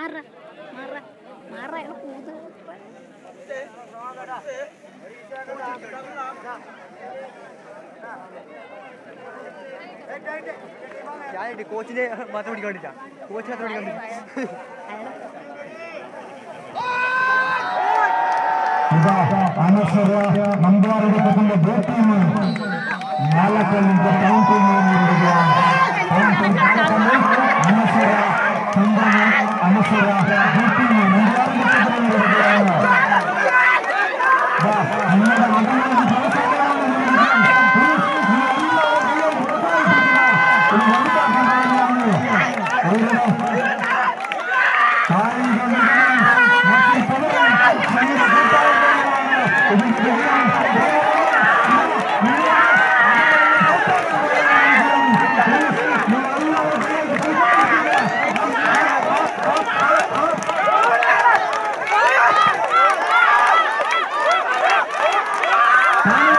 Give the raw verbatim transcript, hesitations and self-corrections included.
Marah, marah, marah lo kudu. ഞാൻ കോച്ചിനെ മാത്രം പിടിക്കാൻ വേണ്ടിട്ടാ കോച്ച് മാത്രം പിടിക്കാൻ വേണ്ടി ಅನಸರ ನಂಬಾರದು ತಗೊಂಡ ಬೋಟಿನ ನಾಲ್ಕಲ್ಲಿಂದ ಕೌಂಟಿಂಗ್ ಮಾಡಿರುವ ಕೌಂಟಿಂಗ್ ಅನಸರ ಚಂದನ ಅನಸರ ಬೋಟಿನ ನಂಬಾರದು Thank you.